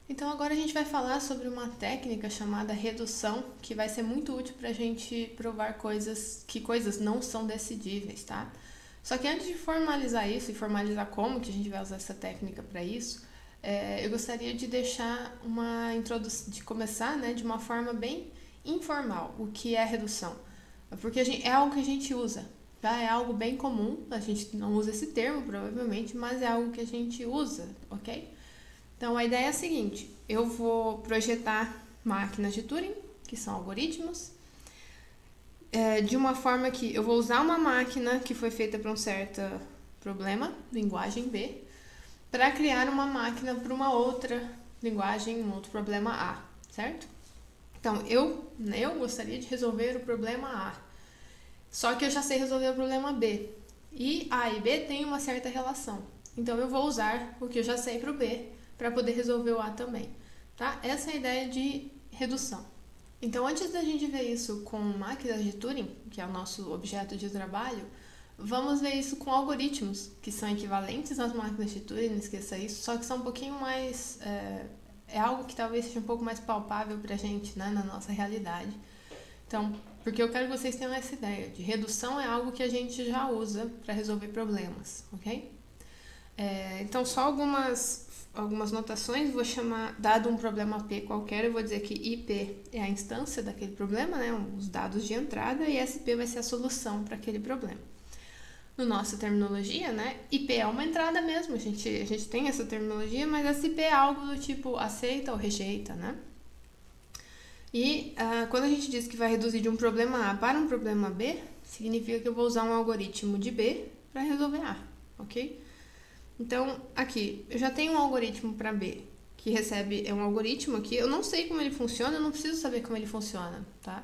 Então agora a gente vai falar sobre uma técnica chamada redução, que vai ser muito útil para a gente provar que coisas não são decidíveis, tá? Só que antes de formalizar isso e formalizar como que a gente vai usar essa técnica para isso, eu gostaria de deixar uma introdução, de começar, né, de uma forma bem informal, o que é redução. Porque é algo que a gente usa, tá? É algo bem comum, a gente não usa esse termo provavelmente, mas é algo que a gente usa, ok? Então, a ideia é a seguinte, eu vou projetar máquinas de Turing, que são algoritmos, de uma forma que eu vou usar uma máquina que foi feita para um certo problema, linguagem B, para criar uma máquina para uma outra linguagem, um outro problema A, certo? Então, eu gostaria de resolver o problema A, só que eu já sei resolver o problema B, e A e B têm uma certa relação, então eu vou usar o que eu já sei para o B, para poder resolver o A também, tá? Essa é a ideia de redução. Então, antes da gente ver isso com máquinas de Turing, que é o nosso objeto de trabalho, vamos ver isso com algoritmos, que são equivalentes às máquinas de Turing, não esqueça isso, só que são um pouquinho mais... É algo que talvez seja um pouco mais palpável pra gente, né, na nossa realidade. Então, porque eu quero que vocês tenham essa ideia de redução é algo que a gente já usa para resolver problemas, ok? Então, só algumas notações, vou chamar, dado um problema P qualquer, eu vou dizer que IP é a instância daquele problema, né, os dados de entrada, e SP vai ser a solução para aquele problema. No nossa terminologia, né, IP é uma entrada mesmo, a gente tem essa terminologia, mas SP é algo do tipo aceita ou rejeita, né? E quando a gente diz que vai reduzir de um problema A para um problema B, significa que eu vou usar um algoritmo de B para resolver A, ok? Então, aqui, eu já tenho um algoritmo para B, que é um algoritmo aqui, eu não sei como ele funciona, eu não preciso saber como ele funciona, tá?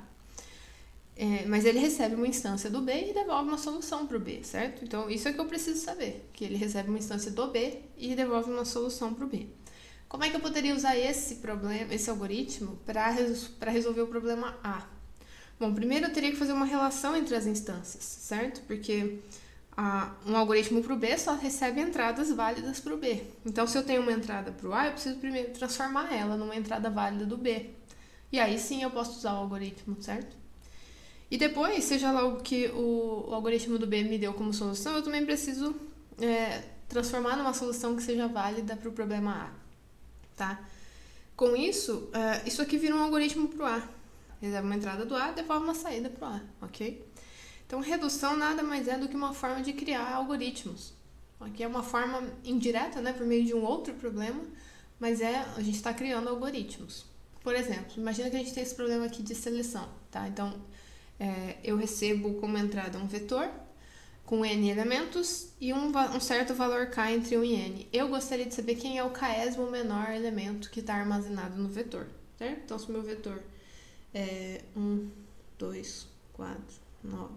Mas ele recebe uma instância do B e devolve uma solução para o B, certo? Então, isso é que eu preciso saber, que ele recebe uma instância do B e devolve uma solução para o B. Como é que eu poderia usar esse algoritmo, para resolver o problema A? Bom, primeiro eu teria que fazer uma relação entre as instâncias, certo? Porque um algoritmo para o B só recebe entradas válidas para o B. Então, se eu tenho uma entrada para o A, eu preciso primeiro transformar ela numa entrada válida do B. E aí sim eu posso usar o algoritmo, certo? E depois, seja lá o que o algoritmo do B me deu como solução, eu também preciso transformar numa solução que seja válida para o problema A, tá? Com isso, isso aqui vira um algoritmo para o A. Recebe uma entrada do A, devolve uma saída para o A, ok? Então, redução nada mais é do que uma forma de criar algoritmos. Aqui é uma forma indireta, né, por meio de um outro problema, mas a gente está criando algoritmos. Por exemplo, imagina que a gente tem esse problema aqui de seleção, tá? Então, eu recebo como entrada um vetor com n elementos e um certo valor k entre 1 e n. Eu gostaria de saber quem é o késimo menor elemento que está armazenado no vetor, certo? Então, se o meu vetor é 1, 2, 4, 9,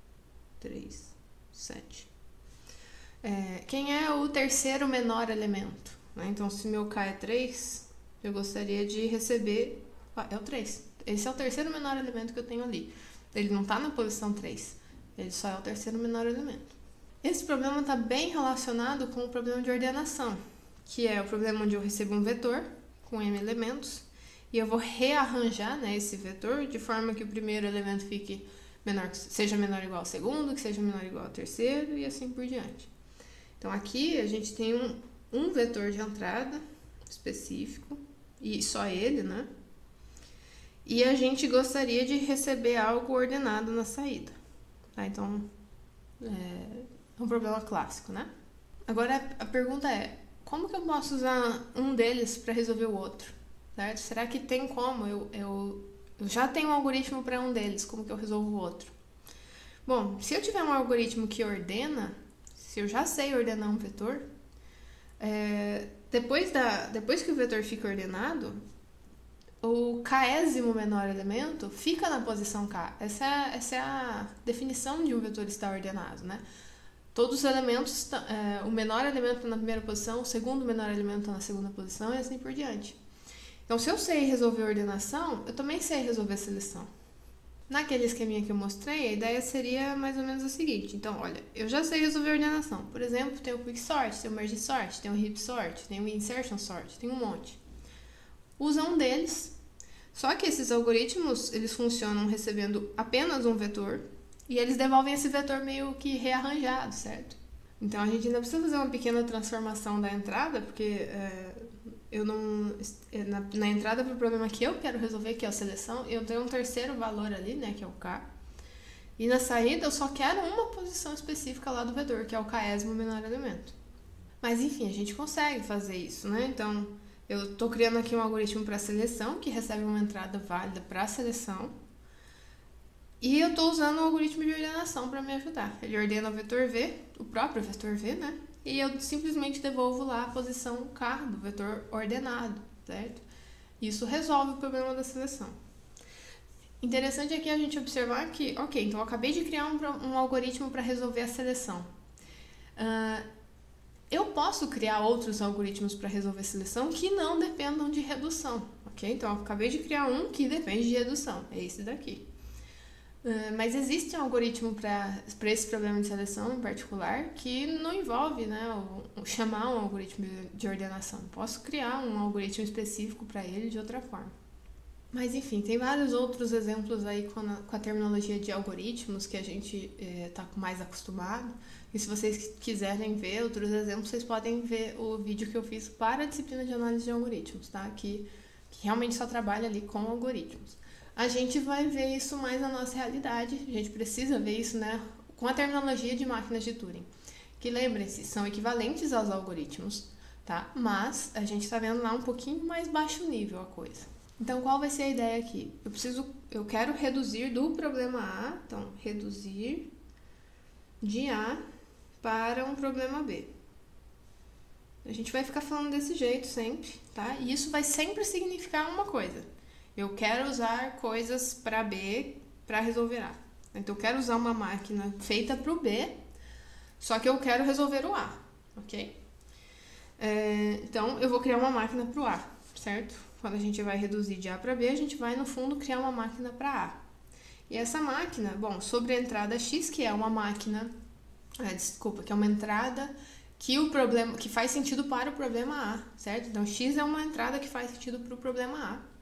3, 7. Quem é o terceiro menor elemento? Né? Então, se meu k é 3, eu gostaria de receber... é o 3. Esse é o terceiro menor elemento que eu tenho ali. Ele não está na posição 3. Ele só é o terceiro menor elemento. Esse problema está bem relacionado com o problema de ordenação, que é o problema onde eu recebo um vetor com m elementos e eu vou rearranjar, né, esse vetor de forma que o primeiro elemento seja menor ou igual ao segundo, que seja menor ou igual ao terceiro e assim por diante. Então, aqui a gente tem um vetor de entrada específico e só ele, né? E a gente gostaria de receber algo ordenado na saída. Tá? Então, é um problema clássico, né? Agora, a pergunta é, como que eu posso usar um deles para resolver o outro? Certo? Será que tem como? Eu já tenho um algoritmo para um deles, como que eu resolvo o outro? Bom, se eu tiver um algoritmo que ordena, se eu já sei ordenar um vetor, depois que o vetor fica ordenado, o késimo menor elemento fica na posição k. Essa é a definição de um vetor estar ordenado, né? Todos os elementos, o menor elemento está na primeira posição, o segundo menor elemento está na segunda posição e assim por diante. Então, se eu sei resolver ordenação, eu também sei resolver seleção. Naquele esqueminha que eu mostrei, a ideia seria mais ou menos o seguinte. Então, olha, eu já sei resolver ordenação. Por exemplo, tem o quicksort, tem o merge sort, tem o heap sort, tem o insertion sort, tem um monte. usa um deles. Só que esses algoritmos, eles funcionam recebendo apenas um vetor e eles devolvem esse vetor meio que rearranjado, certo? Então a gente ainda precisa fazer uma pequena transformação da entrada, porque eu não na entrada para o problema que eu quero resolver, que é a seleção, eu tenho um terceiro valor ali, né, que é o k. E na saída eu só quero uma posição específica lá do vetor, que é o késimo menor elemento. Mas enfim, a gente consegue fazer isso, né? Então eu estou criando aqui um algoritmo para seleção, que recebe uma entrada válida para a seleção. E eu estou usando um algoritmo de ordenação para me ajudar. Ele ordena o vetor v, o próprio vetor v, né? E eu simplesmente devolvo lá a posição k do vetor ordenado, certo? Isso resolve o problema da seleção. Interessante aqui a gente observar que, ok, então eu acabei de criar um algoritmo para resolver a seleção. Eu posso criar outros algoritmos para resolver seleção que não dependam de redução, ok? Então eu acabei de criar um que depende de redução, é esse daqui. Mas existe um algoritmo para esse problema de seleção em particular que não envolve, né, chamar um algoritmo de ordenação. Posso criar um algoritmo específico para ele de outra forma. Mas enfim, tem vários outros exemplos aí com a terminologia de algoritmos que a gente está mais acostumado. E se vocês quiserem ver outros exemplos, vocês podem ver o vídeo que eu fiz para a disciplina de análise de algoritmos, tá? Que realmente só trabalha ali com algoritmos. A gente vai ver isso mais na nossa realidade, a gente precisa ver isso, né, com a terminologia de máquinas de Turing, que, lembrem-se, são equivalentes aos algoritmos, tá? Mas a gente está vendo lá um pouquinho mais baixo nível a coisa. Então, qual vai ser a ideia aqui? Eu quero reduzir do problema A, então, reduzir de A para um problema B. A gente vai ficar falando desse jeito sempre, tá? E isso vai sempre significar uma coisa. Eu quero usar coisas para B para resolver A. Então, eu quero usar uma máquina feita para o B, só que eu quero resolver o A, ok? Então, eu vou criar uma máquina para o A, certo? Quando a gente vai reduzir de A para B, a gente vai, no fundo, criar uma máquina para A. E essa máquina, bom, sobre a entrada X, que é uma máquina... que é uma entrada que faz sentido para o problema A, certo? Então, X é uma entrada que faz sentido para o problema A.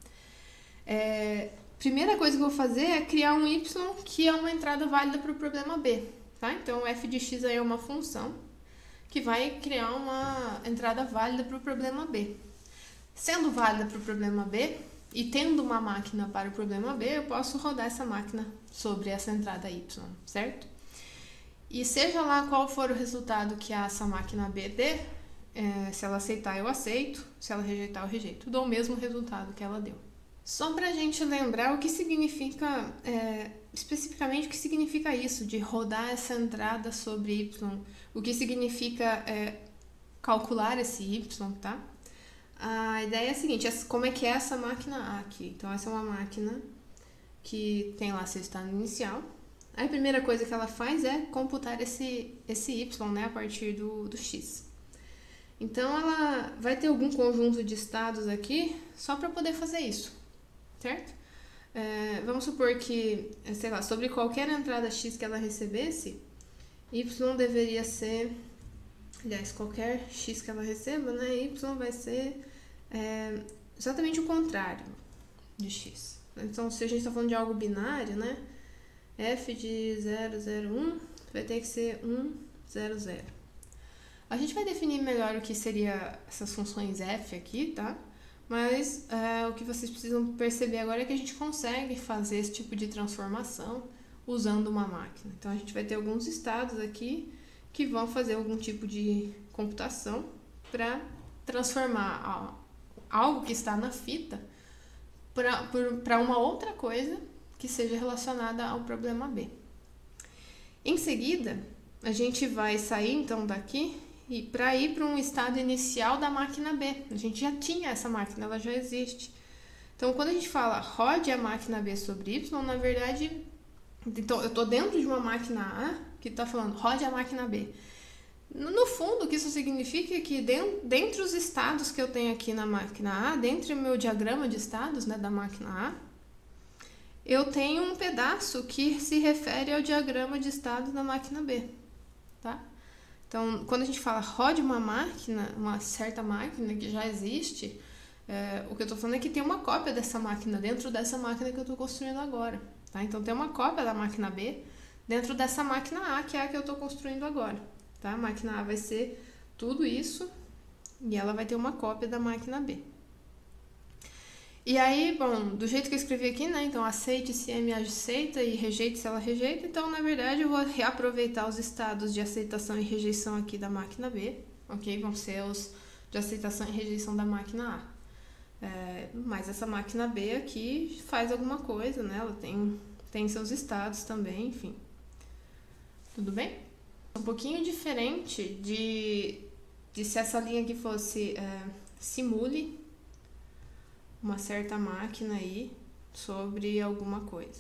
Primeira coisa que eu vou fazer é criar um y que é uma entrada válida para o problema B, tá? Então, f de x aí é uma função que vai criar uma entrada válida para o problema B. Sendo válida para o problema B e tendo uma máquina para o problema B, eu posso rodar essa máquina sobre essa entrada y, certo? E seja lá qual for o resultado que essa máquina B dê, se ela aceitar, eu aceito, se ela rejeitar, eu rejeito. Dou o mesmo resultado que ela deu. Só para a gente lembrar o que significa, especificamente o que significa isso, de rodar essa entrada sobre y, o que significa calcular esse y, tá? A ideia é a seguinte, como é que é essa máquina A aqui? Então, essa é uma máquina que tem lá seu estado inicial. Aí, a primeira coisa que ela faz é computar esse y, né, a partir do x. Então, ela vai ter algum conjunto de estados aqui só para poder fazer isso, certo? Vamos supor que, sei lá, sobre qualquer entrada x que ela recebesse, y deveria ser, aliás, qualquer x que ela receba, né, y vai ser exatamente o contrário de x. Então, se a gente está falando de algo binário, né, f de 0, 0, 1 vai ter que ser 1, 0, 0. A gente vai definir melhor o que seria essas funções f aqui, tá? Mas o que vocês precisam perceber agora é que a gente consegue fazer esse tipo de transformação usando uma máquina. Então, a gente vai ter alguns estados aqui que vão fazer algum tipo de computação para transformar algo que está na fita para uma outra coisa que seja relacionada ao problema B. Em seguida, a gente vai sair então daqui e para ir para um estado inicial da máquina B. A gente já tinha essa máquina, ela já existe. Então, quando a gente fala rode a máquina B sobre Y, na verdade, então, eu estou dentro de uma máquina A que está falando rode a máquina B. No fundo, o que isso significa é que dentre os estados que eu tenho aqui na máquina A, dentro do meu diagrama de estados, né, da máquina A, eu tenho um pedaço que se refere ao diagrama de estados da máquina B, tá? Então, quando a gente fala rode uma máquina, uma certa máquina que já existe, O que eu estou falando é que tem uma cópia dessa máquina dentro dessa máquina que eu estou construindo agora. Tá? Então tem uma cópia da máquina B dentro dessa máquina A, que é a que eu estou construindo agora. Tá? A máquina A vai ser tudo isso e ela vai ter uma cópia da máquina B. E aí, bom, do jeito que eu escrevi aqui, né? Então, aceite se M aceita e rejeite se ela rejeita. Então, na verdade, eu vou reaproveitar os estados de aceitação e rejeição aqui da máquina B, ok? Vão ser os de aceitação e rejeição da máquina A. Mas essa máquina B aqui faz alguma coisa, né? Ela tem seus estados também, enfim. Tudo bem? Um pouquinho diferente de se essa linha aqui fosse simule uma certa máquina aí sobre alguma coisa.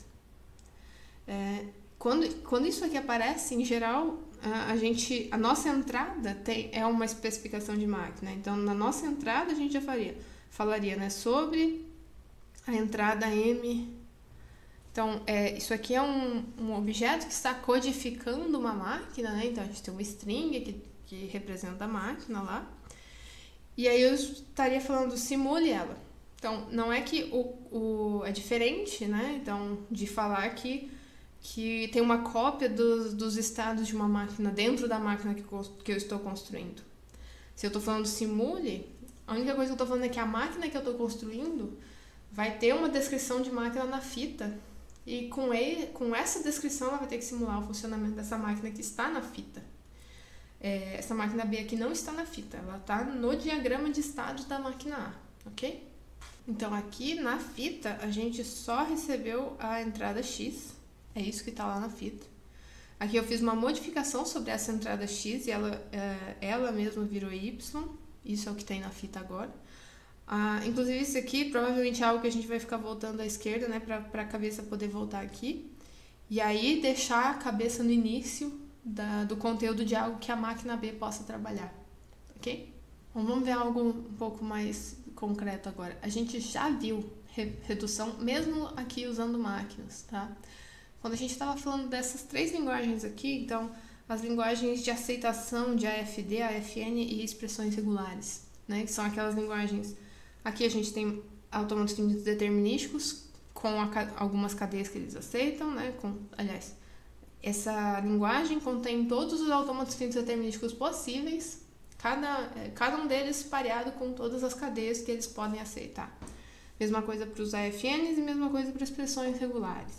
Quando isso aqui aparece, em geral, a nossa entrada é uma especificação de máquina. Então, na nossa entrada, a gente já falaria, né, sobre a entrada M. Então, isso aqui é um objeto que está codificando uma máquina, né? Então, a gente tem uma string que representa a máquina lá. E aí eu estaria falando simule ela. Então, não é que é diferente, né? Então, de falar que tem uma cópia dos estados de uma máquina dentro da máquina que eu estou construindo. Se eu estou falando simule, a única coisa que eu estou falando é que a máquina que eu estou construindo vai ter uma descrição de máquina na fita. E com essa descrição, ela vai ter que simular o funcionamento dessa máquina que está na fita. Essa máquina B aqui não está na fita, ela está no diagrama de estados da máquina A, ok? Então, aqui na fita, a gente só recebeu a entrada X, é isso que está lá na fita. Aqui eu fiz uma modificação sobre essa entrada X e ela mesma virou Y, isso é o que tem na fita agora. Inclusive, isso aqui provavelmente é algo que a gente vai ficar voltando à esquerda, né, para a cabeça poder voltar aqui. E aí, deixar a cabeça no início do conteúdo de algo que a máquina B possa trabalhar, ok? Bom, vamos ver algo um pouco mais concreto agora. A gente já viu redução, mesmo aqui usando máquinas, tá? Quando a gente estava falando dessas 3 linguagens aqui, então, as linguagens de aceitação de AFD, AFN e expressões regulares, né? Que são aquelas linguagens... Aqui a gente tem autômatos finitos determinísticos com algumas cadeias que eles aceitam, né? Aliás, essa linguagem contém todos os autômatos finitos determinísticos possíveis, cada um deles pareado com todas as cadeias que eles podem aceitar. Mesma coisa para os AFNs e mesma coisa para expressões regulares.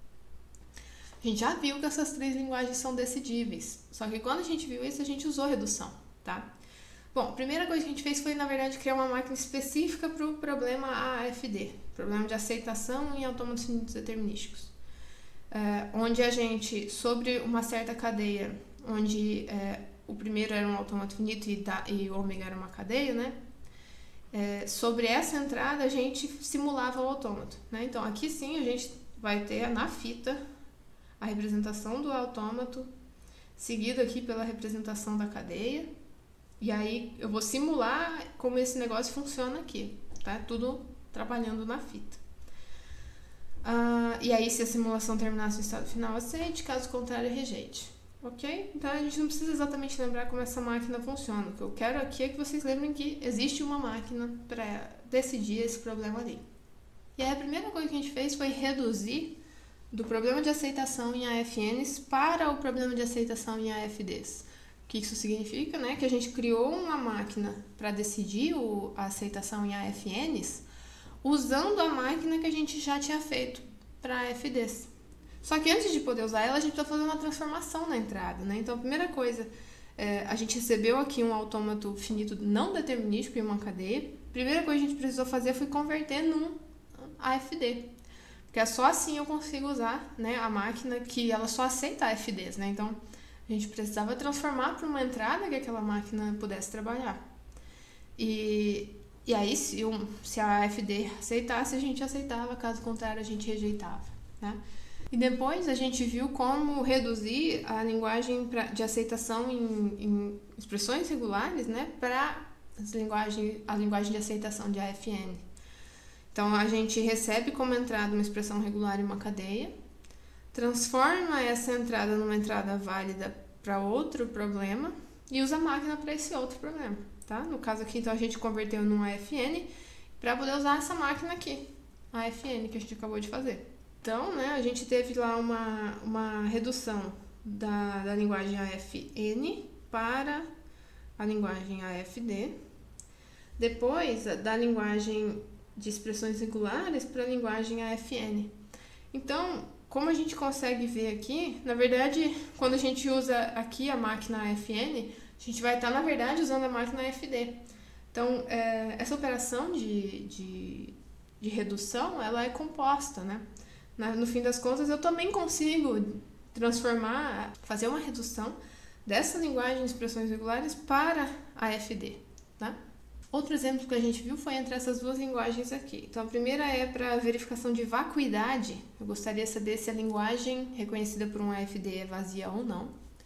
A gente já viu que essas 3 linguagens são decidíveis, só que quando a gente viu isso, a gente usou redução, tá? Bom, a primeira coisa que a gente fez foi, na verdade, criar uma máquina específica para o problema AFD, problema de aceitação em autômatos finitos determinísticos, onde a gente, sobre uma certa cadeia, onde o primeiro era um autômato finito e o ômega era uma cadeia, né? Sobre essa entrada, a gente simulava o autômato, né? Então, aqui sim, a gente vai ter na fita a representação do autômato, seguido aqui pela representação da cadeia. E aí eu vou simular como esse negócio funciona aqui, tá? Tudo trabalhando na fita. E aí, se a simulação terminasse no estado final, aceite, caso contrário, rejeite. Ok? Então, a gente não precisa exatamente lembrar como essa máquina funciona. O que eu quero aqui é que vocês lembrem que existe uma máquina para decidir esse problema ali. E aí, a primeira coisa que a gente fez foi reduzir do problema de aceitação em AFNs para o problema de aceitação em AFDs. O que isso significa? Né? Que a gente criou uma máquina para decidir a aceitação em AFNs usando a máquina que a gente já tinha feito para AFDs. Só que antes de poder usar ela, a gente precisa fazer uma transformação na entrada, né? Então, a primeira coisa, a gente recebeu aqui um autômato finito não determinístico em uma cadeia. A primeira coisa que a gente precisou fazer foi converter num AFD. Porque é só assim eu consigo usar, né, a máquina que ela só aceita AFDs, né? Então, a gente precisava transformar para uma entrada que aquela máquina pudesse trabalhar. E aí, se a AFD aceitasse, a gente aceitava, caso contrário, a gente rejeitava, né? E depois a gente viu como reduzir a linguagem de aceitação em expressões regulares, né, para a linguagem de aceitação de AFN. Então, a gente recebe como entrada uma expressão regular em uma cadeia, transforma essa entrada numa entrada válida para outro problema e usa a máquina para esse outro problema, tá? No caso aqui, então, a gente converteu num AFN para poder usar essa máquina aqui, a AFN, que a gente acabou de fazer. Então, né, a gente teve lá uma redução da linguagem AFN para a linguagem AFD, depois da linguagem de expressões singulares para a linguagem AFN. Então, como a gente consegue ver aqui, na verdade, quando a gente usa aqui a máquina AFN, a gente vai estar, na verdade, usando a máquina AFD. Então, essa operação de redução, ela é composta, né? No fim das contas, eu também consigo transformar, fazer uma redução dessa linguagem de expressões regulares para a AFD, tá? Outro exemplo que a gente viu foi entre essas duas linguagens aqui. Então, a primeira é para verificação de vacuidade. Eu gostaria de saber se a linguagem reconhecida por um AFD é vazia ou não.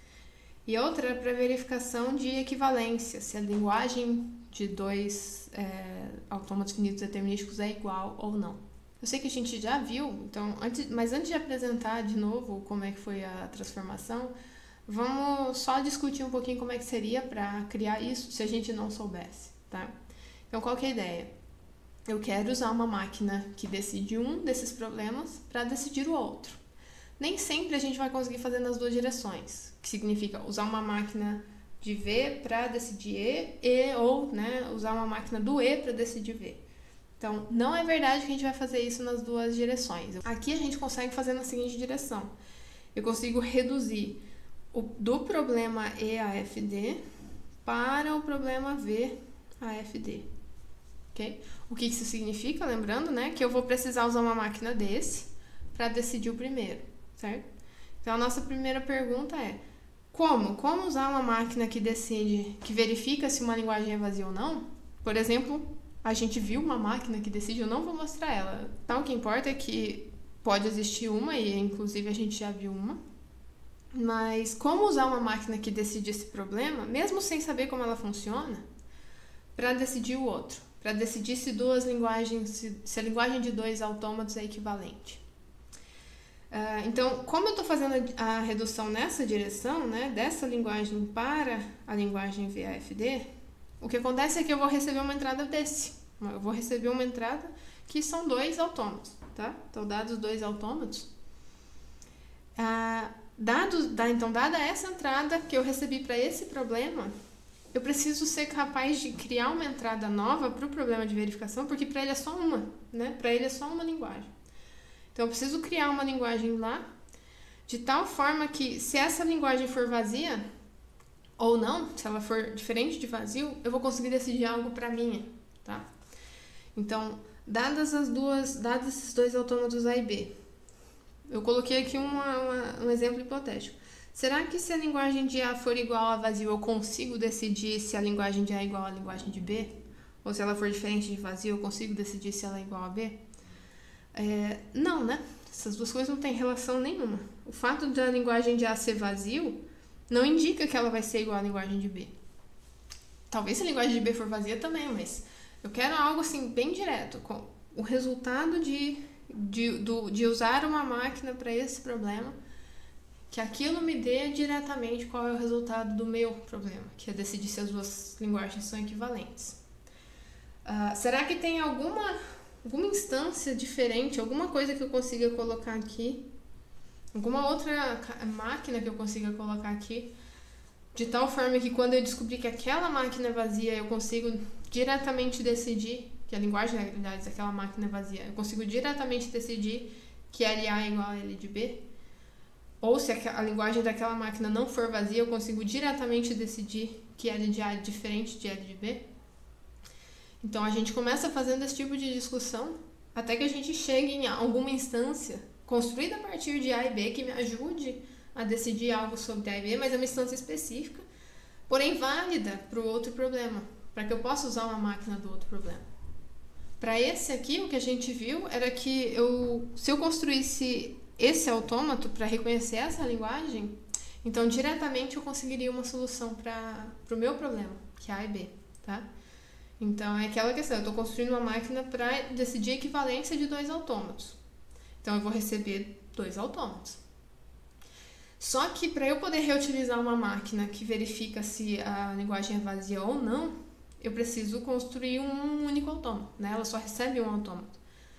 E a outra é para verificação de equivalência, se a linguagem de dois autômatos finitos determinísticos é igual ou não. Eu sei que a gente já viu, então, mas antes de apresentar de novo como é que foi a transformação, vamos só discutir um pouquinho como é que seria para criar isso se a gente não soubesse, tá? Então, qual que é a ideia? Eu quero usar uma máquina que decide um desses problemas para decidir o outro. Nem sempre a gente vai conseguir fazer nas duas direções, que significa usar uma máquina de V para decidir ou, né, usar uma máquina do E para decidir V. Então, não é verdade que a gente vai fazer isso nas duas direções. Aqui a gente consegue fazer na seguinte direção. Eu consigo reduzir do problema EAFD para o problema VAFD. Okay? O que isso significa? Lembrando, né, que eu vou precisar usar uma máquina desse para decidir o primeiro, certo? Então, a nossa primeira pergunta é: como usar uma máquina que decide, que verifica se uma linguagem é vazia ou não? Por exemplo, a gente viu uma máquina que decide, eu não vou mostrar ela. Então, o que importa é que pode existir uma, e inclusive a gente já viu uma. Mas como usar uma máquina que decide esse problema, mesmo sem saber como ela funciona, para decidir o outro? Para decidir se se a linguagem de dois autômatos é equivalente. Então, como eu estou fazendo a redução nessa direção, né, dessa linguagem para a linguagem VAFD, o que acontece é que eu vou receber uma entrada desse. Eu vou receber uma entrada que são dois autômatos, tá? Então, dados dois autômatos, então, dada essa entrada que eu recebi para esse problema, eu preciso ser capaz de criar uma entrada nova para o problema de verificação, porque para ele é só uma, né? Para ele é só uma linguagem. Então, eu preciso criar uma linguagem lá, de tal forma que, se essa linguagem for vazia, ou não, se ela for diferente de vazio, eu vou conseguir decidir algo para minha, tá? Então, dados esses dois autômatos A e B, eu coloquei aqui um exemplo hipotético. Será que se a linguagem de A for igual a vazio, eu consigo decidir se a linguagem de A é igual à linguagem de B? Ou se ela for diferente de vazio, eu consigo decidir se ela é igual a B? Não, né? Essas duas coisas não têm relação nenhuma. O fato da linguagem de A ser vazio não indica que ela vai ser igual à linguagem de B. Talvez se a linguagem de B for vazia também, mas eu quero algo assim bem direto, com o resultado de usar uma máquina para esse problema, que aquilo me dê diretamente qual é o resultado do meu problema, que é decidir se as duas linguagens são equivalentes. Será que tem alguma instância diferente, alguma coisa que eu consiga colocar aqui, alguma outra máquina que eu consiga colocar aqui, de tal forma que quando eu descobrir que aquela máquina é vazia, eu consigo diretamente decidir que a linguagem, na realidade, daquela máquina é vazia, eu consigo diretamente decidir que LA é igual a L de B? Ou se a linguagem daquela máquina não for vazia, eu consigo diretamente decidir que L de A é diferente de L de B? Então, a gente começa fazendo esse tipo de discussão até que a gente chegue em alguma instância construída a partir de A e B que me ajude a decidir algo sobre A e B, mas é uma instância específica, porém válida para o outro problema, para que eu possa usar uma máquina do outro problema. Para esse aqui, o que a gente viu era que se eu construísse esse autômato para reconhecer essa linguagem, então diretamente eu conseguiria uma solução para o meu problema, que é A e B, tá? Então, é aquela questão, eu estou construindo uma máquina para decidir a equivalência de dois autômatos. Então, eu vou receber dois autômatos. Só que, para eu poder reutilizar uma máquina que verifica se a linguagem é vazia ou não, eu preciso construir um único autômato, né? Ela só recebe um autômato.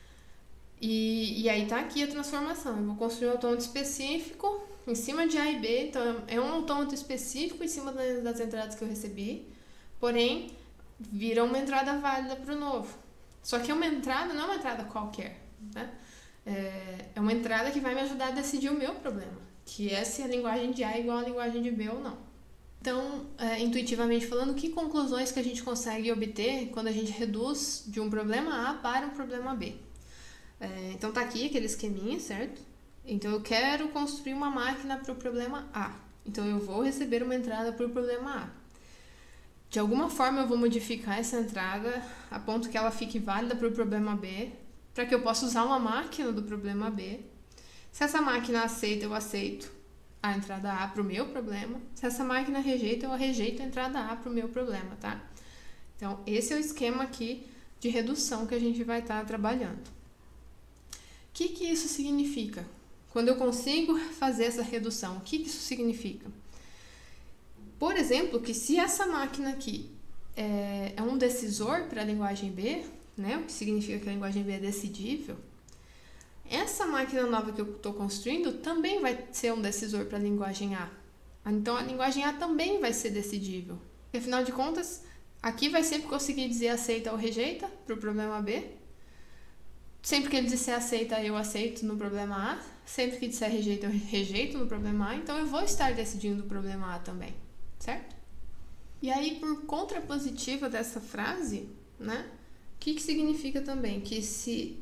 E aí tá aqui a transformação. Eu vou construir um autômato específico em cima de A e B. Então, é um autômato específico em cima das entradas que eu recebi. Porém, vira uma entrada válida para o novo. Só que uma entrada não é uma entrada qualquer, né? É uma entrada que vai me ajudar a decidir o meu problema, que é se a linguagem de A é igual à linguagem de B ou não. Então, intuitivamente falando, que conclusões que a gente consegue obter quando a gente reduz de um problema A para um problema B? Então tá aqui aquele esqueminha, certo? Então eu quero construir uma máquina para o problema A. Então eu vou receber uma entrada para o problema A. De alguma forma eu vou modificar essa entrada a ponto que ela fique válida para o problema B, para que eu possa usar uma máquina do problema B. Se essa máquina aceita, eu aceito a entrada A para o meu problema. Se essa máquina rejeita, eu rejeito a entrada A para o meu problema, tá? Então esse é o esquema aqui de redução que a gente vai estar trabalhando. O que isso significa? Quando eu consigo fazer essa redução, o que isso significa? Por exemplo, que se essa máquina aqui é um decisor para a linguagem B, né, o que significa que a linguagem B é decidível, essa máquina nova que eu estou construindo também vai ser um decisor para a linguagem A. Então, a linguagem A também vai ser decidível. E, afinal de contas, aqui vai sempre conseguir dizer aceita ou rejeita para o problema B. Sempre que ele disser aceita, eu aceito no problema A. Sempre que disser rejeita, eu rejeito no problema A. Então, eu vou estar decidindo o problema A também, certo? E aí, por contrapositiva dessa frase, né? O que significa também? Que se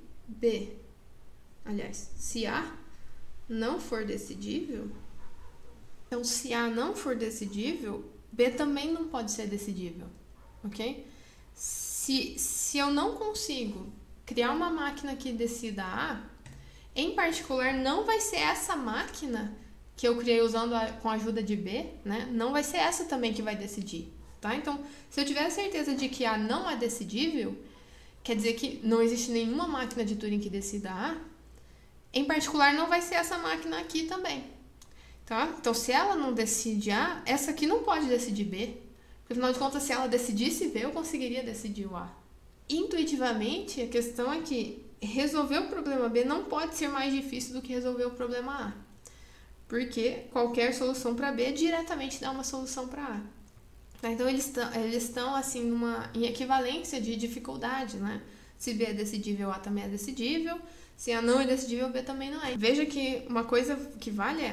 A não for decidível, então se A não for decidível, B também não pode ser decidível, ok? Se eu não consigo criar uma máquina que decida A, em particular, não vai ser essa máquina que eu criei com a ajuda de B, né? Não vai ser essa também que vai decidir, tá? Então, se eu tiver a certeza de que A não é decidível, quer dizer que não existe nenhuma máquina de Turing que decida A, em particular, não vai ser essa máquina aqui também, tá? Então, se ela não decide A, essa aqui não pode decidir B, porque, afinal de contas, se ela decidisse B, eu conseguiria decidir o A. Intuitivamente, a questão é que resolver o problema B não pode ser mais difícil do que resolver o problema A, porque qualquer solução para B diretamente dá uma solução para A. Então, eles estão assim, em equivalência de dificuldade, né? Se B é decidível, A também é decidível. Se A não é decidível, B também não é. Veja que uma coisa que vale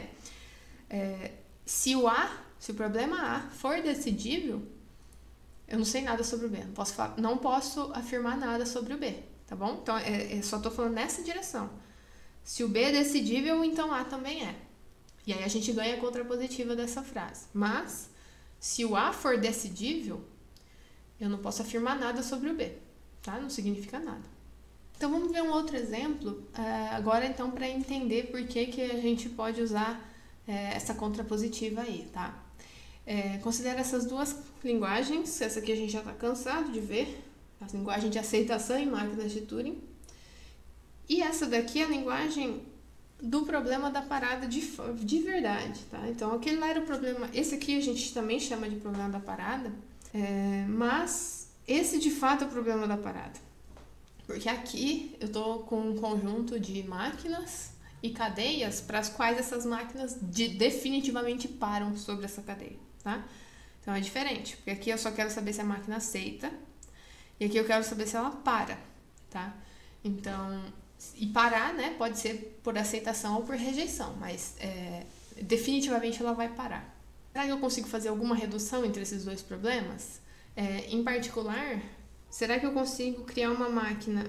se o problema A for decidível, eu não sei nada sobre o B. Não posso afirmar nada sobre o B, tá bom? Então, só estou falando nessa direção. Se o B é decidível, então A também é. E aí a gente ganha a contrapositiva dessa frase. Mas, se o A for decidível, eu não posso afirmar nada sobre o B, tá? Não significa nada. Então, vamos ver um outro exemplo, agora então para entender por que a gente pode usar essa contrapositiva aí, tá? Considera essas duas linguagens, essa aqui a gente já está cansado de ver, a linguagem de aceitação em máquinas de Turing, e essa daqui é a linguagem do problema da parada de verdade, tá? Então, aquele lá era o problema, esse aqui a gente também chama de problema da parada, mas esse de fato é o problema da parada. Porque aqui eu estou com um conjunto de máquinas e cadeias para as quais essas máquinas definitivamente param sobre essa cadeia, tá? Então é diferente, porque aqui eu só quero saber se a máquina aceita e aqui eu quero saber se ela para, tá? Então, e parar, né, pode ser por aceitação ou por rejeição, mas definitivamente ela vai parar. Será que eu consigo fazer alguma redução entre esses dois problemas? Em particular, será que eu consigo criar uma máquina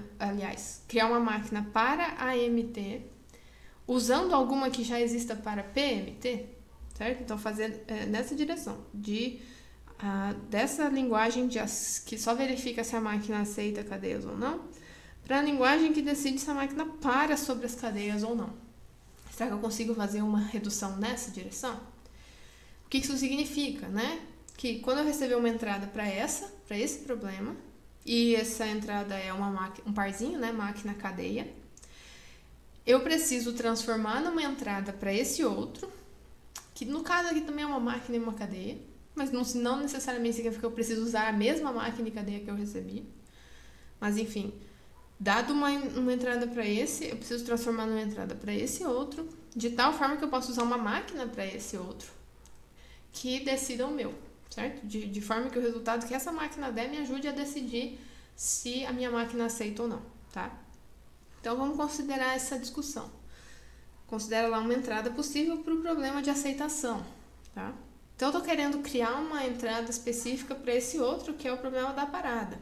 para AMT usando alguma que já exista para PMT? Certo? Então, fazer nessa direção, dessa linguagem que só verifica se a máquina aceita cadeias ou não, para a linguagem que decide se a máquina para sobre as cadeias ou não. Será que eu consigo fazer uma redução nessa direção? O que isso significa, né? Que quando eu receber uma entrada para esse problema, e essa entrada é um parzinho, né, máquina-cadeia, eu preciso transformar numa entrada para esse outro, que no caso aqui também é uma máquina e uma cadeia, mas não necessariamente significa que eu preciso usar a mesma máquina e cadeia que eu recebi. Mas enfim, dado uma entrada para esse, eu preciso transformar numa entrada para esse outro, de tal forma que eu possa usar uma máquina para esse outro, que decida o meu, certo? De forma que o resultado que essa máquina der me ajude a decidir se a minha máquina aceita ou não, tá? Então vamos considerar essa discussão. Considera lá uma entrada possível para o problema de aceitação, tá? Então eu estou querendo criar uma entrada específica para esse outro, que é o problema da parada.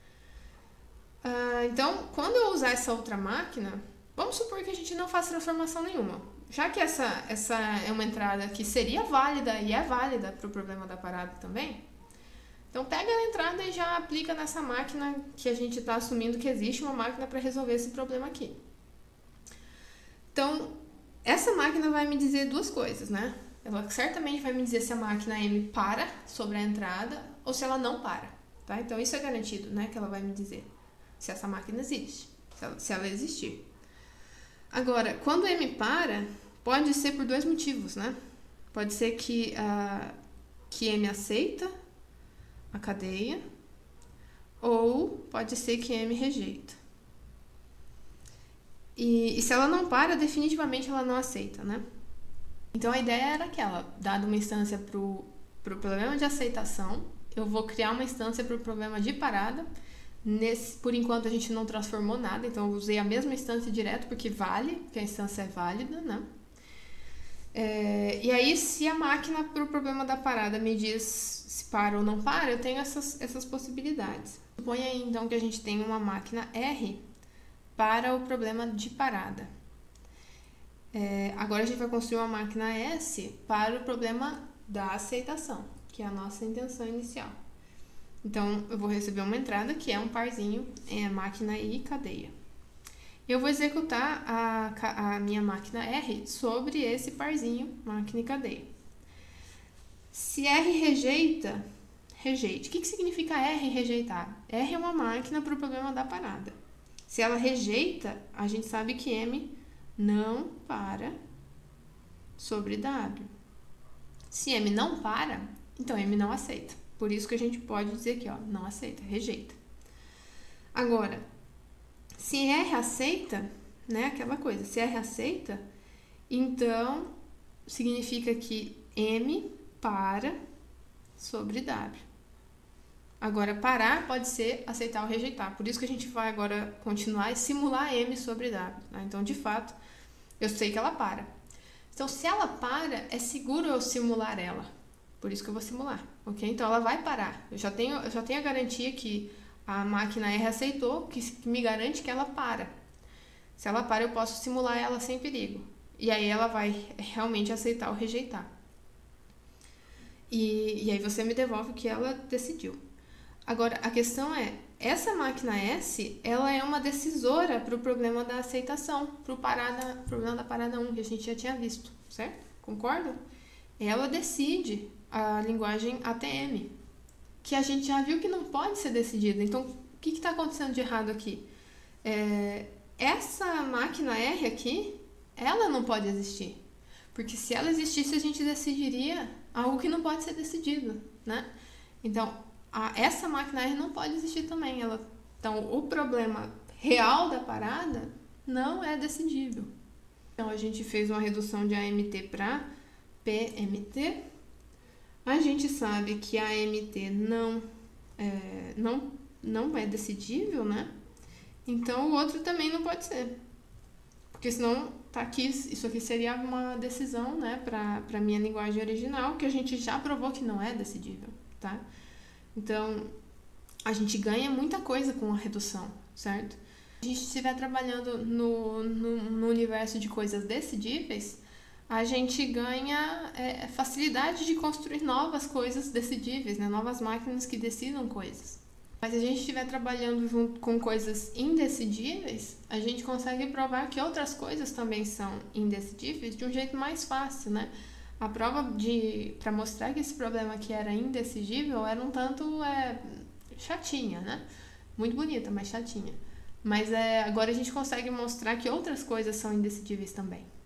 Então, quando eu usar essa outra máquina, vamos supor que a gente não faça transformação nenhuma. Já que essa é uma entrada que seria válida e é válida para o problema da parada também, então pega a entrada e já aplica nessa máquina que a gente está assumindo que existe uma máquina para resolver esse problema aqui. Então, essa máquina vai me dizer duas coisas, né? Ela certamente vai me dizer se a máquina M para sobre a entrada ou se ela não para, tá? Então isso é garantido, né? Que ela vai me dizer se essa máquina existe, se ela existir. Agora, quando M para, pode ser por dois motivos, né? Pode ser que M aceita a cadeia, ou pode ser que M rejeita. E se ela não para, definitivamente ela não aceita, né? Então a ideia era aquela, dada uma instância para o problema de aceitação, eu vou criar uma instância para o problema de parada. Por enquanto a gente não transformou nada, então eu usei a mesma instância direto porque vale, porque a instância é válida, né? E aí, se a máquina para o problema da parada me diz se para ou não para, eu tenho essas possibilidades. Suponha aí, então, que a gente tem uma máquina R para o problema de parada. Agora a gente vai construir uma máquina S para o problema da aceitação, que é a nossa intenção inicial. Então, eu vou receber uma entrada que é um parzinho, máquina e cadeia. Eu vou executar a minha máquina R sobre esse parzinho, máquina e cadeia. Se R rejeita, rejeite. O que significa R rejeitar? R é uma máquina para o problema da parada. Se ela rejeita, a gente sabe que M não para sobre W. Se M não para, então M não aceita. Por isso que a gente pode dizer aqui, ó, não aceita, rejeita. Agora, se R aceita, né, aquela coisa, se R aceita, então significa que M para sobre W. Agora, parar pode ser aceitar ou rejeitar. Por isso que a gente vai agora continuar e simular M sobre W. Tá? Então, de fato, eu sei que ela para. Então, se ela para, é seguro eu simular ela. Por isso que eu vou simular, ok? Então, ela vai parar. Eu já tenho a garantia que a máquina R aceitou, que me garante que ela para. Se ela para, eu posso simular ela sem perigo. E aí ela vai realmente aceitar ou rejeitar. E aí você me devolve o que ela decidiu. Agora, a questão é, essa máquina S, ela é uma decisora para o problema da aceitação, para o problema da parada 1, que a gente já tinha visto, certo? Concorda? Ela decide a linguagem ATM, que a gente já viu que não pode ser decidida. Então, o que está acontecendo de errado aqui? Essa máquina R aqui, ela não pode existir. Porque se ela existisse, a gente decidiria algo que não pode ser decidido, né? Então, essa máquina R não pode existir também. Então, o problema real da parada não é decidível. Então, a gente fez uma redução de AMT para PMT. A gente sabe que a AMT não é decidível, né? Então, o outro também não pode ser. Porque senão, tá aqui, isso aqui seria uma decisão, né, para minha linguagem original, que a gente já provou que não é decidível, tá? Então, a gente ganha muita coisa com a redução, certo? Se a gente estiver trabalhando no universo de coisas decidíveis, a gente ganha facilidade de construir novas coisas decidíveis, né? Novas máquinas que decidam coisas. Mas se a gente estiver trabalhando junto com coisas indecidíveis, a gente consegue provar que outras coisas também são indecidíveis de um jeito mais fácil, né? A prova para mostrar que esse problema aqui era indecidível era um tanto chatinha, né? Muito bonita, mas chatinha. Mas agora a gente consegue mostrar que outras coisas são indecidíveis também.